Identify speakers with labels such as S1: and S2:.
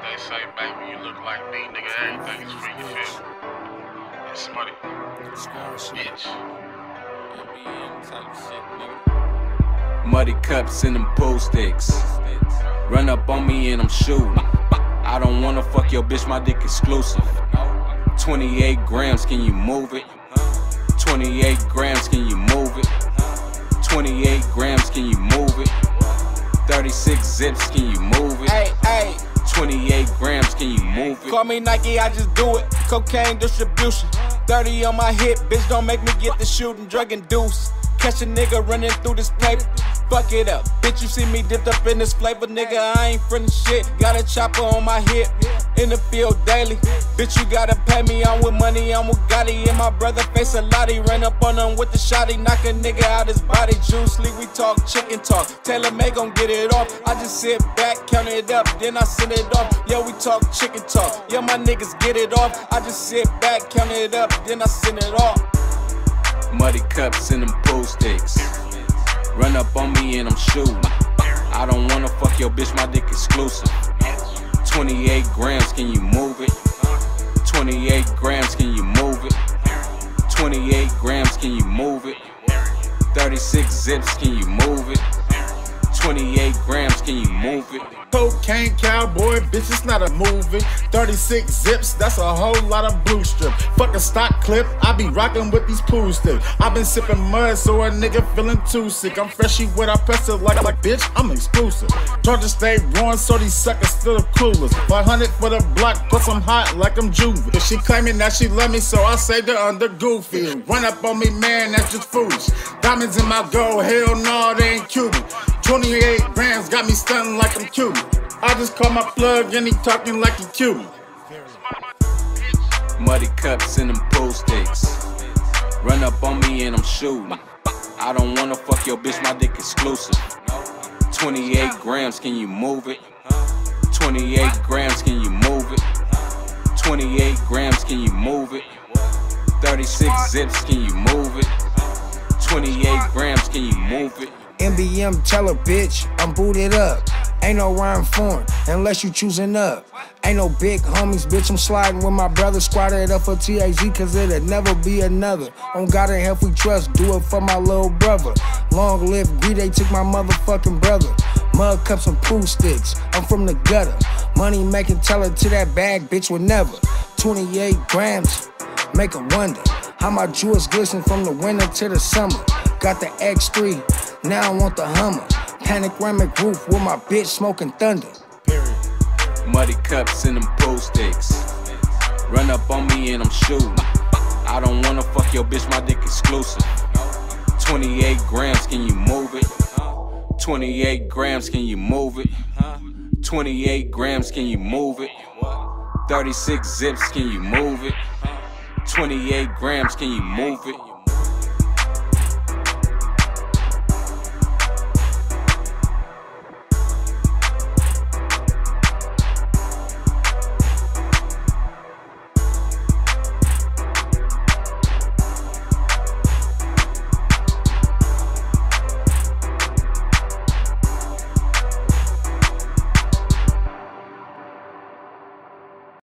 S1: They say, baby, you look like me, nigga. Everything is free, you feel me? It's money. Bitch.
S2: Muddy cups and them pool sticks. Run up on me and I'm shooting. I don't wanna fuck your bitch, my dick exclusive. 28 grams, can you move it? 28 grams, can you move it? 28 grams, can you move it? 36 zips, can you move it?
S3: Hey, hey.
S2: 28 grams, can you move it?
S3: Call me Nike, I just do it. Cocaine distribution. 30 on my hip, bitch, don't make me get the shooting. Drug induced. Catch a nigga running through this paper. Fuck it up. Bitch, you see me dipped up in this flavor, nigga. I ain't friendin' shit. Got a chopper on my hip. In the field daily. Bitch, you gotta pay me. I'm with money, I'm with Gotti. And my brother face a lottie. Ran up on him with the shotty. Knock a nigga out his body. Juice Lee, we talk chicken talk. Taylor May gon' get it off. I just sit back, count it up, then I send it off. Yeah, we talk chicken talk. Yeah, my niggas get it off. I just sit back, count it up, then I send it off.
S2: Muddy cups and them pool sticks. Run up on me and I'm shooting. I don't wanna fuck your bitch, my dick exclusive. 28 grams, can you move it? 28 grams, can you move it? 28 grams, can you move it? 36 zips, can you move it? 28 grams, can you move it?
S4: Cocaine cowboy, bitch, it's not a movie. 36 zips, that's a whole lot of blue strip. Fuck a stock clip, I be rockin' with these pool sticks. I been sippin' mud, so a nigga feelin' too sick. I'm freshy when I press it like bitch, I'm exclusive. Charges stay growing, so these suckers still clueless. 500 for the block, plus I'm hot like I'm juvie. If she claimin' that she love me, so I saved her under Goofy. Run up on me, man, that's just foolish. Diamonds in my gold, hell no, they ain't Cuban. 28 grams got me stunning like I'm Cuban. I just call my plug and he talking like he Cuban.
S2: Muddy cups and them pool sticks. Run up on me and I'm shooting. I don't wanna fuck your bitch, my dick exclusive. 28 grams, can you move it? 28 grams, can you move it? 28 grams, can you move it? 36 zips, can you move it? 28 grams, can you move it?
S5: MBM, tell her, bitch, I'm booted up. Ain't no rhyme foreign, unless you choosing up. Ain't no big homies, bitch, I'm sliding with my brother. Squatted up for TAZ, cause it'll never be another. On God and help we trust, do it for my little brother. Long live Greedy, took my motherfucking brother. Mud cups and pool sticks, I'm from the gutter. Money making, tell her to that bag, bitch, would never. 28 grams, make her wonder how my jewels glisten from the winter to the summer. Got the X3, now I want the Hummer. Panoramic roof with my bitch smoking thunder.
S2: Muddy cups and them pool sticks. Run up on me and I'm shooting. I don't wanna fuck your bitch, my dick exclusive. 28 grams, can you move it? 28 grams, can you move it? 28 grams, can you move it? 36 zips, can you move it? 28 grams, can you move it?